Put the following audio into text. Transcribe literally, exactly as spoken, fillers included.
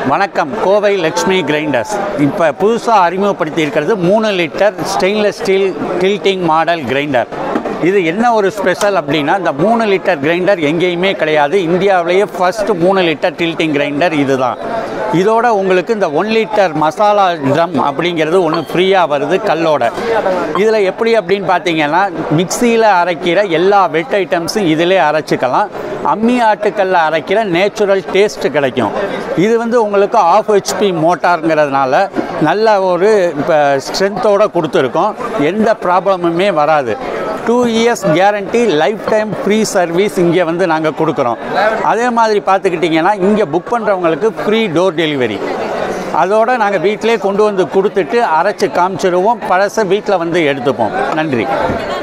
வணக்கம், கோவை லக்ஷ்மி கிரைண்டர்ஸ். இப்போ புதுசாக அறிமுகப்படுத்தி இருக்கிறது மூணு litre stainless steel tilting model grinder. இது என்ன ஒரு ஸ்பெஷல் அப்படின்னா, இந்த மூணு லிட்டர் கிரைண்டர் எங்கேயுமே கிடையாது. இந்தியாவிலேயே ஃபஸ்ட்டு மூணு லிட்டர் டில்ட்டிங் கிரைண்டர் இது தான். இதோட உங்களுக்கு இந்த ஒன் லிட்டர் மசாலா ட்ரம் அப்படிங்கிறது ஒன்று ஃப்ரீயாக வருது கல்லோட. இதில் எப்படி அப்படின்னு பார்த்தீங்கன்னா, மிக்சியில் அரைக்கிற எல்லா வெட் ஐட்டம்ஸும் இதிலே அரைச்சிக்கலாம். அம்மி ஆட்டுக்கல்ல அரைக்கிற நேச்சுரல் டேஸ்ட்டு கிடைக்கும். இது வந்து உங்களுக்கு ஆஃப் ஹெச்பி மோட்டாருங்கிறதுனால நல்ல ஒரு இப்போ ஸ்ட்ரென்த்தோடு கொடுத்துருக்கோம். எந்த ப்ராப்ளமுமே வராது. Two years guarantee, lifetime free service இங்கே வந்து நாங்கள் கொடுக்குறோம். அதே மாதிரி பார்த்துக்கிட்டிங்கன்னா, இங்கே புக் பண்ணுறவங்களுக்கு ஃப்ரீ டோர் டெலிவரி. அதோடு நாங்கள் வீட்டிலே கொண்டு வந்து கொடுத்துட்டு அரைச்சி காமிச்சிடுவோம். பழசை வீட்டில் வந்து எடுத்துப்போம். நன்றி.